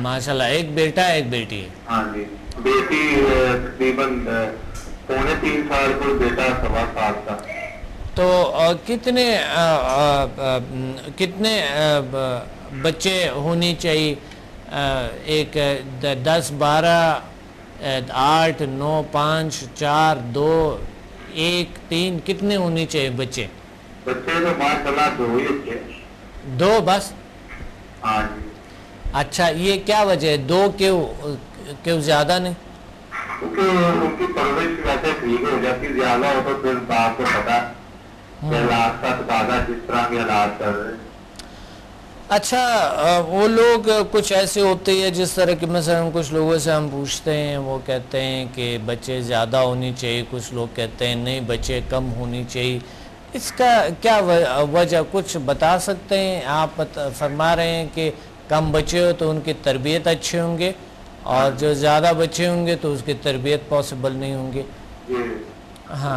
माशाल्लाह, एक बेटा एक बेटी है। हाँ जी, बेटी तकरीबन 2.25 साल को, बेटा 1.25 साल का। तो कितने बच्चे होनी चाहिए? एक 10, 12, 8, 9, 5, 4, 2, 1, 3 कितने होनी चाहिए बच्चे? बच्चे तो माशाल्लाह 2 ही अच्छे। 2 बस? हाँ जी। अच्छा, ये क्या वजह है, 2 क्यों ज़्यादा नहीं? क्योंकि उनकी परवरिश वैसे ठीक हो जाती, ज्यादा हो तो फिर बाप को पता हालात का तकाजा जिस तरह के हालात कर रहे हैं। अच्छा, वो लोग कुछ ऐसे होते हैं जिस तरह के, मसलन कुछ लोगों से हम पूछते हैं, वो कहते हैं कि बच्चे ज़्यादा होनी चाहिए, कुछ लोग कहते हैं नहीं बच्चे कम होनी चाहिए। इसका क्या वजह कुछ बता सकते हैं? आप फरमा रहे हैं कि कम बच्चे हो तो उनकी तरबियत अच्छे होंगे, और जो ज़्यादा बच्चे होंगे तो उसकी तरबियत पॉसिबल नहीं होंगी। हाँ,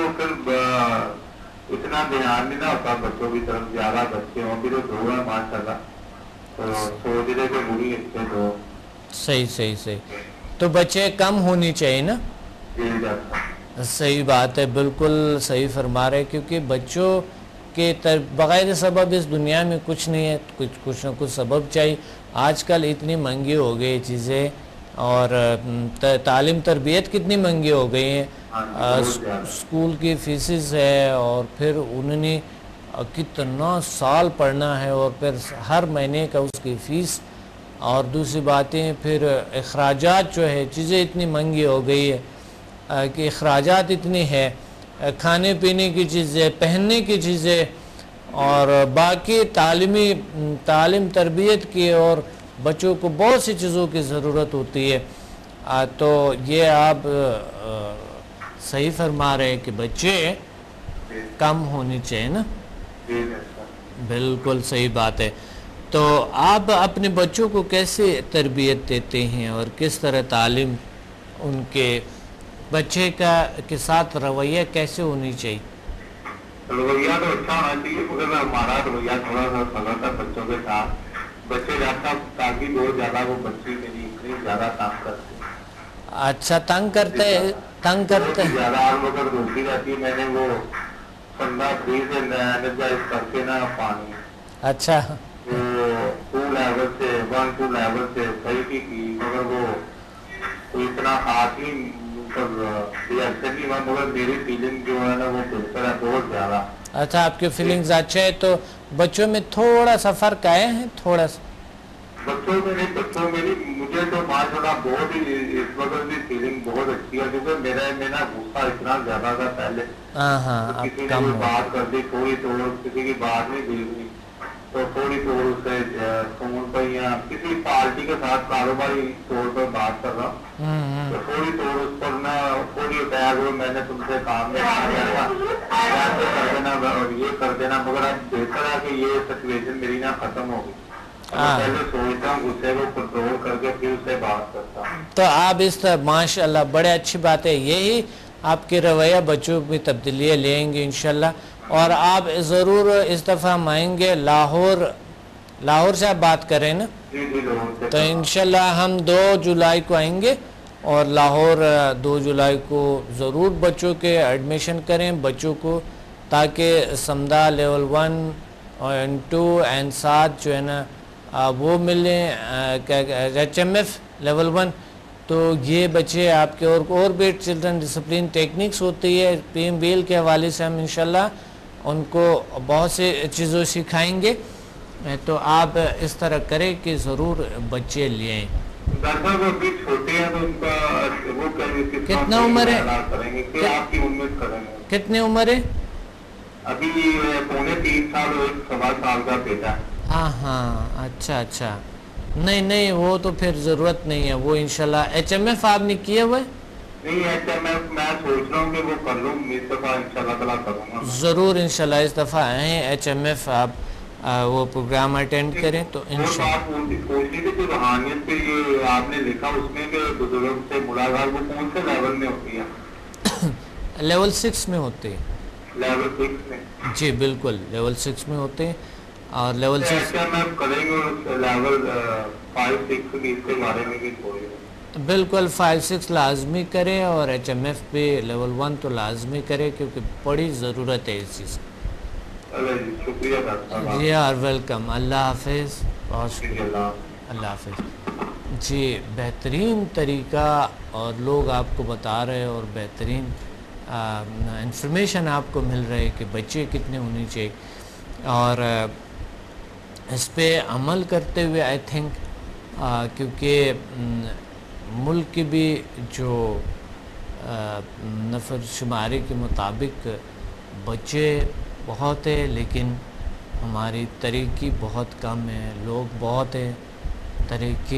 इतना ध्यान नहीं ना होता बच्चों की तरफ, ज्यादा बच्चे हों भी तो 2 है माशाल्लाह, तो सोच रहे थे बुरी अच्छे 2। सही। तो बच्चे कम होनी चाहिए ना? सही बात है, बिल्कुल सही फरमा रहे, क्योंकि बच्चों के बग़ैर सबब इस दुनिया में कुछ नहीं है, कुछ ना कुछ सबब चाहिए। आजकल इतनी महंगी हो गई चीज़ें, और तालीम तरबियत कितनी महंगी हो गई है। स्कूल की फीसिस है, और फिर उन्होंने कितना साल पढ़ना है, और फिर हर महीने का उसकी फ़ीस, और दूसरी बातें फिर अखराजात जो है, चीज़ें इतनी महंगी हो गई है कि अखराजात इतनी है, खाने पीने की चीज़ें, पहनने की चीज़ें, और बाकी तालीम तरबियत की, और बच्चों को बहुत सी चीज़ों की ज़रूरत होती है। तो ये आप सही फरमा रहे हैं कि बच्चे कम होने चाहिए ना? बिल्कुल सही बात है। तो आप अपने बच्चों को कैसे तरबियत देते हैं, और किस तरह तालीम, उनके बच्चे के साथ रवैया कैसे होनी चाहिए? रवैया तो अच्छा होना चाहिए, मगर हमारा रवैया थोड़ा सा गलत है बच्चों के साथ। बच्चे ज्यादा ताकि बहुत ज्यादा वो बच्चे मेरी इतनी ज्यादा तंग करते हैं। अच्छा, तंग करते ज्यादा, मगर रोटी रहती है, मैंने वो ठंडा फ्री से एनर्जाइज करके ना पानी, अच्छा, वो 1, 2 लेवल से सही की, मगर वो इतना खास ही, मगर मेरी फीलिंग जो है ना वो बेहतर है बहुत ज्यादा। अच्छा, आपकी फीलिंग्स अच्छे है, तो बच्चों में थोड़ा सा फर्क आए हैं, थोड़ा सा? बच्चों में नहीं, मुझे तो माशाल्लाह बहुत ही इस वक्त भी फीलिंग बहुत अच्छी है, क्योंकि मेरा गुस्सा इतना ज्यादा था पहले। हाँ, किसी ने कोई बात कर दी, थोड़ी तोड़, किसी की बात नहीं दी, तो थोड़ी तोड़ उसे फोन पर या किसी पार्टी के साथ कारोबारी तौर पर बात कर रहा हूँ, तो थोड़ी तोड़ उस पर ना, थोड़ी अटैक हो, मैंने तुमसे काम नहीं किया, ऐसे कर देना और ये कर देना, मगर अब बेहतर है कि ये सिचुएशन मेरी ना खत्म होगी। पहले सोचता हूँ, गुस्से को कंट्रोल करके फिर उससे बात करता हूँ। तो आप इस तरह माशाल्लाह, बड़े अच्छी बात है, यही आपके रवैया बच्चों में तब्दीलियाँ लेंगे इंशाल्लाह। और आप ज़रूर इस दफ़ा हम आएंगे लाहौर से आप बात करें ना? तो इंशाल्लाह हम 2 जुलाई को आएंगे, और लाहौर 2 जुलाई को ज़रूर बच्चों के एडमिशन करें बच्चों को, ताकि समदा लेवल 1 और 2 एंड 7 जो है ना वो मिलें, HMF लेवल 1। तो ये बच्चे आपके, और भी चिल्ड्रन डिसिप्लिन टेक्निक्स होती है, PMBL के हवाले से हम इंशाल्लाह उनको बहुत से चीज़ों सिखाएंगे। तो आप इस तरह करें कि ज़रूर बच्चे लिए। कितना उम्र है? कितने उम्र है? अभी 2.25 साल और 1.25 साल का बेटा। हाँ, अच्छा, नहीं वो तो फिर ज़रूरत नहीं है, वो इंशाल्लाह। HMF आपने किया हुआ है? नहीं, HMF मैं सोच रहा हूँ कि वो कर लूँ, इस दफ़ा इंशाल्लाह करूँगा। ज़रूर इंशाल्लाह इस दफ़ा आएँ, HMF आप वो प्रोग्राम अटेंड करें तो इंशाल्लाह। रूहानियत पे ये आपने लिखा उसमें कि बुजुर्ग से मुलाकात वो कौन से लेवल में होती है? लेवल 6 में होते हैं। लेवल 6 में? जी बिल्कुल, लेवल 6 में होते हैं। اور لیول 6 HMF کریں گے لیول 5-6 کی، اس کے بارے میں بھی تھوڑی بالکل 5-6 لازمی کرے، اور HMF پہ لیول 1 تو لازمی کرے، کیونکہ بڑی ضرورت ہے اس چیز کی۔ جی شکریہ ڈاکٹر صاحب۔ جی آر ویلکم، اللہ حافظ، بہت شکریہ، اللہ اللہ حافظ۔ جی بہترین طریقہ اور لوگ آپ کو بتا رہے اور بہترین انفارمیشن آپ کو مل رہے کہ بچے کتنے ہونے چاہیے، اور اس پہ عمل کرتے ہوئے آئی تھنک کیونکہ ملک کی بھی جو نفر شماری کے مطابق بچے بہت ہیں، لیکن ہماری ترقی بہت کم ہے، لوگ بہت ہیں، ترقی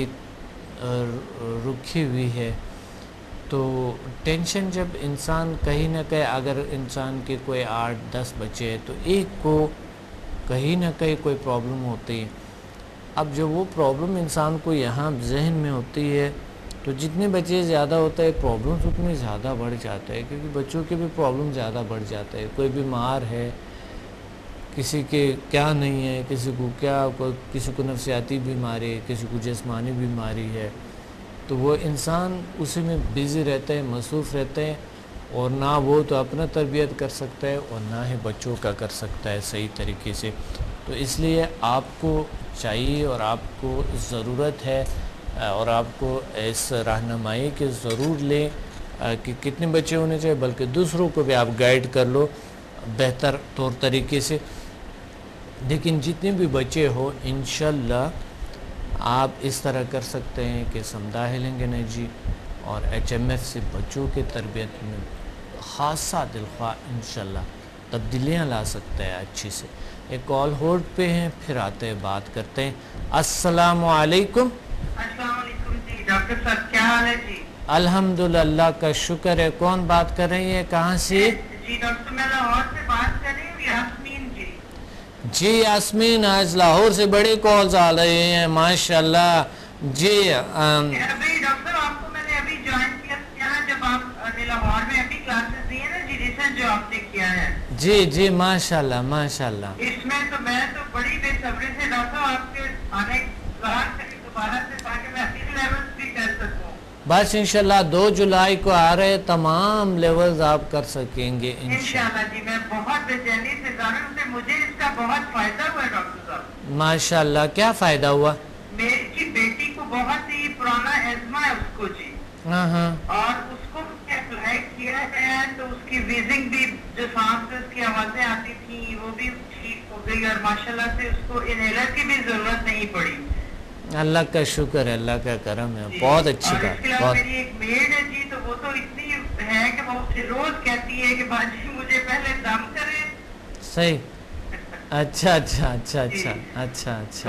رکی ہوئی ہے۔ تو ٹینشن جب انسان کہیں نہ کہیں، اگر انسان کے کوئی 8-10 بچے ہیں تو ایک کو کہیں نہ کہیں کوئی پرابلم ہوتی ہے۔ اب جب وہ پرابلم انسان کو یہاں ذہن میں ہوتی ہے تو جتنے بچے زیادہ ہوتا ہے پرابلمس اتنے زیادہ بڑھ جاتا ہے، کیونکہ بچوں کے بھی پرابلم زیادہ بڑھ جاتا ہے۔ کوئی بیمار ہے، کسی کے کیا نہیں ہے، کسی کو کیا، کسی کو نفسیاتی بیماری ہے، کسی کو جسمانی بیماری ہے، تو وہ انسان اسی میں بیزی رہتا ہے، مصروف رہتا ہے، اور نہ وہ تو اپنا تربیت کر سکتا ہے اور نہ ہی بچوں کا کر سکتا ہے صحیح طریقے سے۔ تو اس لیے آپ کو چاہیے اور آپ کو ضرورت ہے اور آپ کو اس رہنمائی کے ضرور لیں کہ کتنے بچے ہونے چاہیے، بلکہ دوسروں کو بھی آپ گائیڈ کر لو بہتر طور طریقے سے۔ لیکن جتنے بھی بچے ہو انشاءاللہ آپ اس طرح کر سکتے ہیں کہ سمدہ ہیلنگ انرجی اور HMF سے بچوں کے تربیت میں خاصا دلخواہ انشاءاللہ تبدیلیاں لا سکتے ہیں اچھی سے۔ ایک کال ہولڈ پہ ہیں، پھر آتے ہیں بات کرتے ہیں۔ السلام علیکم۔ السلام علیکم جی ڈاکٹر صاحب، کیا حال ہے جی؟ الحمدللہ کا شکر ہے۔ کون بات کر رہی ہے، کہاں سے؟ جی ڈاکٹر میں لاہور سے بات کر رہی ہوں، یاسمین جی۔ جی یاسمین، آج لاہور سے بڑے کالز آ رہے ہیں ماشاءاللہ۔ جی ابھی ڈاکٹر آپ کو میں نے ابھی جوائن کیا ہے، جب آپ نے لاہور میں ابھی کلاسز دی ہیں نا جی، ریسرچ جو آپ نے کیا ہے جی جی ماشاءاللہ ماشاءاللہ۔ اس میں تو میں تو بڑی بے صبری سے ڈاکٹر آپ کے آنے کریں دوبارہ سے، تاکہ میں اپنی لیولز بھی کر سکوں۔ بس انشاءاللہ 2 جولائی کو آ رہے تمام لیولز آپ کر سکیں گے انشاءاللہ جی۔ میں بہت بے چینی سے ظاہر سے مجھے اس کا بہت فائدہ ہوا ہے ڈاکٹر صاحب۔ ماشاءاللہ۔ کیا فائدہ ہوا؟ میری بیٹی کو بہت ہی پرانا ایزما ہے اس کو جی، ہاں ہاں اور اس کو اپلائی کیا ہے تو اس کی ویزنگ بھی جو سانس سے اس کی آوازیں آتی تھی وہ بھی ٹھیک ہو گئی، اور ماشاءاللہ سے اس کو انہیلر کی بھی ضرورت نہیں پڑی۔ اللہ کا شکر ہے، اللہ کا کرم ہے، بہت اچھی اور اس بات، کے علاوہ بہت میری ایک میڈ ہے جی، تو وہ تو اتنی ہے کہ وہ روز کہتی ہے کہ باجی مجھے پہلے دم کرے۔ صحیح۔ اچھا اچھا اچھا اچھا اچھا اچھا۔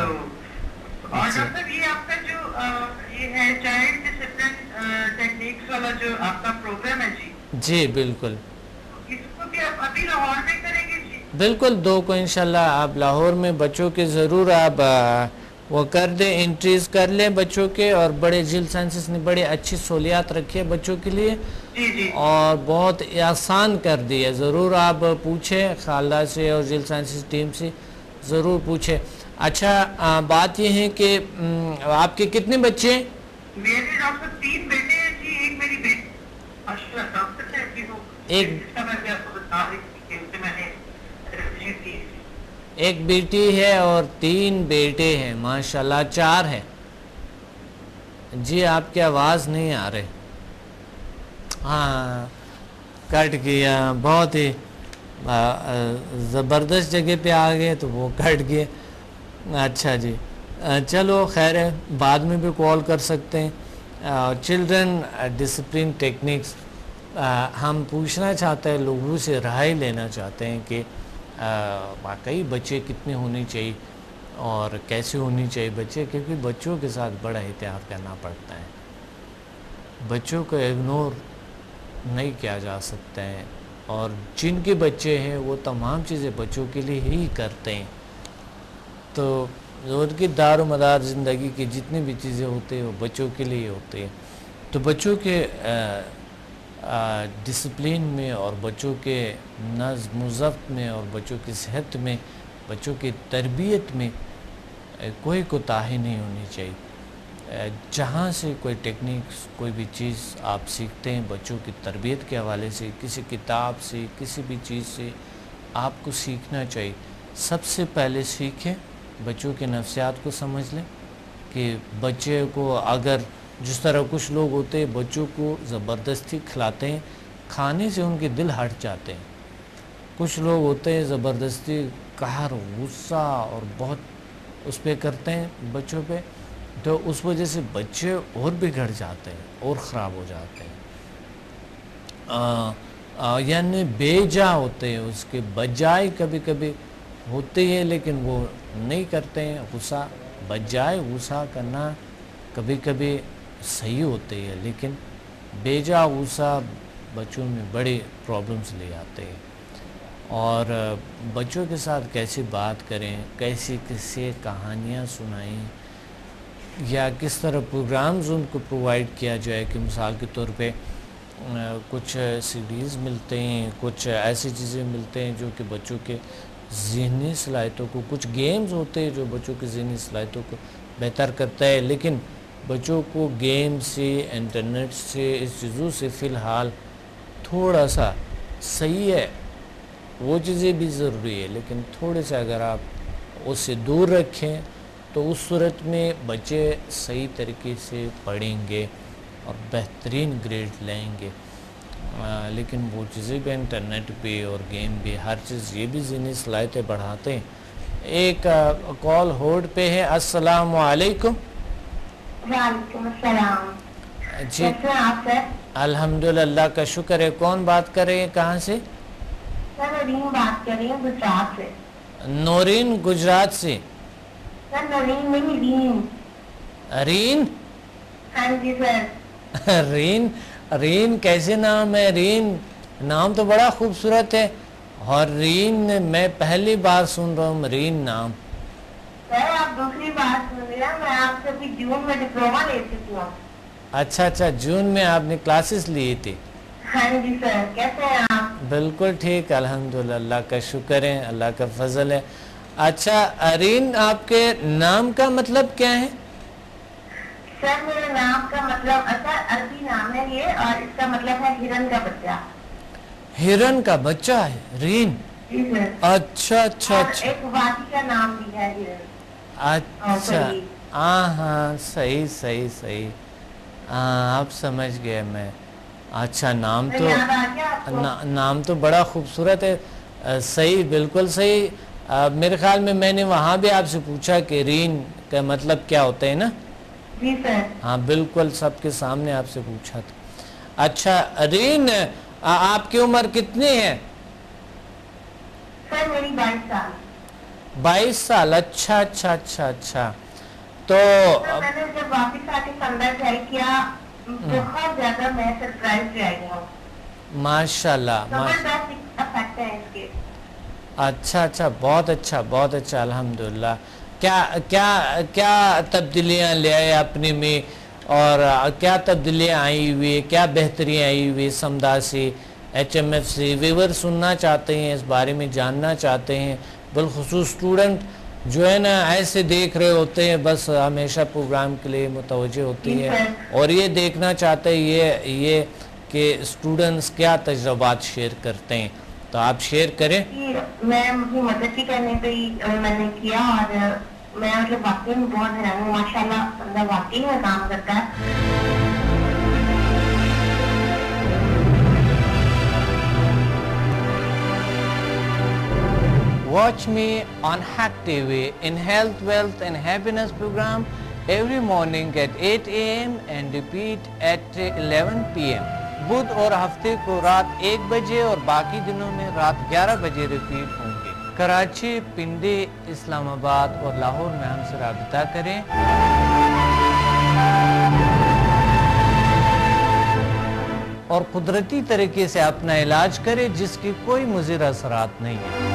اور ڈاکٹر یہ آپ کا جو یہ ہے چائلڈ ڈسپلن ٹیکنیکس والا جو آپ کا پروگرام ہے جی، جی بالکل اس کو بھی آپ ابھی لاہور میں کریں گے جی؟ بالکل 2 کو انشاءاللہ آپ لاہور میں بچوں کے ضرور آپ وہ کر دیں، انٹریز کر لیں بچوں کے، اور بڑے جیل سائنسز نے بڑے اچھی سہولیات رکھی ہے بچوں کے لیے، جی جی اور بہت آسان کر دی ہے۔ ضرور آپ پوچھیں خالدہ سے اور جیل سائنسز ٹیم سے ضرور پوچھیں۔ اچھا بات یہ ہے کہ آپ کے کتنے بچے ہیں؟ میرے ڈاکٹر 3 بیٹے ہیں جی، ایک میری بیٹی ماشاءاللہ ڈاکٹر ہے کہ وہ ایک اس کا میں آپ کو بتا رہی تھی کہ اسے میں نے ریفریج کی۔ ایک بیٹی ہے اور 3 بیٹے ہیں ماشاءاللہ، 4 ہے۔ جی آپ کی آواز نہیں آ رہے، ہاں کٹ گیا، بہت ہی زبردست جگہ پہ آ گئے تو وہ کٹ گئے۔ اچھا جی چلو خیر ہے، بعد میں بھی کال کر سکتے ہیں۔ چلڈرن ڈسپلن ٹیکنیکس ہم پوچھنا چاہتے ہیں، لوگوں سے رائے لینا چاہتے ہیں کہ واقعی بچے کتنے ہونے چاہیے اور کیسے ہونی چاہیے بچے، کیونکہ بچوں کے ساتھ بڑا احتیاط کرنا پڑتا ہے، بچوں کو اگنور نہیں کیا جا سکتا ہے، اور جن کے بچے ہیں وہ تمام چیزیں بچوں کے لیے ہی کرتے ہیں، تو ان کی دار و مدار زندگی کی جتنی بھی چیزیں ہوتے ہیں وہ بچوں کے لیے ہوتے ہیں۔ تو بچوں کے ڈسپلین میں اور بچوں کے نظم و ضبط میں اور بچوں کی صحت میں بچوں کی تربیت میں کوئی کوتاہی نہیں ہونی چاہیے. جہاں سے کوئی ٹیکنیکس کوئی بھی چیز آپ سیکھتے ہیں بچوں کی تربیت کے حوالے سے، کسی کتاب سے، کسی بھی چیز سے آپ کو سیکھنا چاہیے. سب سے پہلے سیکھیں، بچوں کے نفسیات کو سمجھ لیں کہ بچے کو اگر جس طرح کچھ لوگ ہوتے ہیں بچوں کو زبردستی کھلاتے ہیں، کھانے سے ان کے دل ہٹ جاتے ہیں. کچھ لوگ ہوتے ہیں زبردستی قہر، غصہ اور بہت اس پہ کرتے ہیں بچوں پہ، تو اس وجہ سے بچے اور بگڑ جاتے ہیں اور خراب ہو جاتے ہیں. یعنی بے جا ہوتے ہیں، اس کے بجائے کبھی کبھی ہوتے ہیں لیکن وہ نہیں کرتے ہیں. غصہ بجائے غصہ کرنا کبھی کبھی صحیح ہوتے ہیں، لیکن بے جا غصہ بچوں میں بڑی پرابلمز لے آتے ہیں. اور بچوں کے ساتھ کیسے بات کریں، کیسی قصے کہانیاں سنائیں، یا کس طرح پروگرامز ان کو پرووائڈ کیا جائے کہ مثال کے طور پہ کچھ سی ڈیز ملتے ہیں، کچھ ایسی چیزیں ملتے ہیں جو کہ بچوں کے ذہنی صلاحیتوں کو، کچھ گیمز ہوتے ہیں جو بچوں کی ذہنی صلاحیتوں کو بہتر کرتا ہے. لیکن بچوں کو گیم سے، انٹرنیٹ سے، اس چیزوں سے فی الحال تھوڑا سا صحیح ہے، وہ چیزیں بھی ضروری ہے لیکن تھوڑے سے اگر آپ اس سے دور رکھیں تو اس صورت میں بچے صحیح طریقے سے پڑھیں گے اور بہترین گریڈ لیں گے. لیکن وہ چیزیں بھی انٹرنیٹ پہ اور گیم بھی، ہر چیز یہ بھی ذہنی صلاحیتیں بڑھاتے ہیں. ایک کال ہولڈ پہ ہے. السلام علیکم. وعلیکم السلام. جی کیسے ہیں آپ سر؟ الحمدللہ، اللہ کا شکر ہے. کون بات کر رہے ہیں، کہاں سے؟ سر نورین بات کر رہی ہوں گجرات سے. نورین گجرات سے. سر نورین نہیں، رین. رین؟ ہاں جی سر. رین؟ رین کیسے نام ہے؟ رین نام تو بڑا خوبصورت ہے، اور رین میں پہلی بار سن رہا ہوں رین نام. سر آپ دوسری بات سن رہے ہیں، میں آپ سے ابھی جون میں ڈپلوما لے چکی ہوں. اچھا، جون میں آپ نے کلاسز لی تھی؟ ہاں جی سر. کیسے ہیں آپ؟ بالکل ٹھیک، الحمدللہ، اللہ کا شکر ہے، اللہ کا فضل ہے. اچھا رین، آپ کے نام کا مطلب کیا ہے؟ سر میرے نام کا مطلب عربی نام ہے یہ، اور اس کا مطلب ہے ہرن کا بچہ. ہرن کا بچہ ہے رین؟ جی سر. اچھا. اور ایک وادی کا نام بھی ہے ہرن. اچھا، ہاں، صحیح. ہاں، اب سمجھ گیا میں. اچھا، نام تو بڑا خوبصورت ہے. صحیح، بالکل صحیح. میرے خیال میں نے وہاں بھی آپ سے پوچھا کہ رین کا مطلب کیا ہوتا ہے نا؟ جی سر. ہاں بالکل، سب کے سامنے آپ سے پوچھا تھا. اچھا رین، آپ کی عمر کتنی ہے؟ سر میری 22 سال. 22 سال. اچھا. تو میں نے جب واپس آ کے سندر ٹرائی کیا، بہت زیادہ میں سرپرائز رہ گیا ہوں. ماشاءاللہ. زبردست افیکٹ ہے اس کے. اچھا، بہت اچھا، الحمدللہ. کیا تبدیلیاں لے آئے اپنے میں، اور کیا تبدیلیاں آئی ہوئی، کیا بہتریاں آئی ہوئی سمدہ سے، HMF سے؟ ویور سننا چاہتے ہیں، اس بارے میں جاننا چاہتے ہیں، بالخصوص اسٹوڈنٹ جو ہے نا ایسے دیکھ رہے ہوتے ہیں، بس ہمیشہ پروگرام کے لیے متوجہ ہوتی ہے اور یہ دیکھنا چاہتے ہیں یہ کہ اسٹوڈنٹس کیا تجربات شیئر کرتے ہیں. تو آپ شیئر کریں. میں اپنی مدد ہی کرنے پہ میں نے کیا، اور میں مطلب واقعی میں بہت حیران ہوں. ماشاءاللہ بندہ واقعی میں کام کرتا ہے. Watch me on Hack TV in Health, Wealth and Happiness program every morning at 8 a.m. and repeat at 11 p.m. بدھ اور ہفتے کو رات 1 بجے اور باقی دنوں میں رات 11 بجے ریپیٹ ہوں گے. کراچی، پنڈی، اسلام آباد اور لاہور میں ہم سے رابطہ کریں. اور قدرتی طریقے سے اپنا علاج کریں جس کی کوئی مضر اثرات نہیں ہے.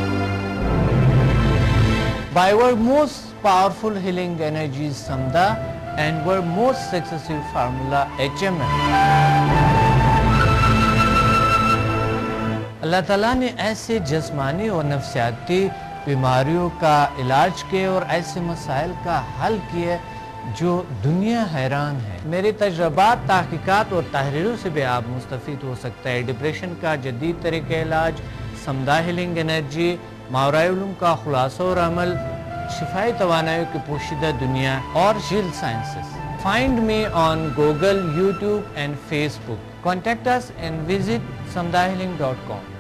By our most powerful healing energy Samda and our most successful formula HMF. اللہ تعالیٰ نے ایسے جسمانی اور نفسیاتی بیماریوں کا علاج کیے اور ایسے مسائل کا حل کیے جو دنیا حیران ہے۔ میرے تجربات، تحقیقات اور تحریروں سے بھی آپ مستفید ہو سکتا ہے۔ ڈپریشن کا جدید طریقہ علاج، سمدہ ہیلنگ انرجی، ماورائے علوم کا خلاصہ اور عمل، شفائی توانائیوں کی پوشیدہ دنیا اور جیل sciences. Find me on Google, YouTube and Facebook. Contact us and visit samdahealing.com.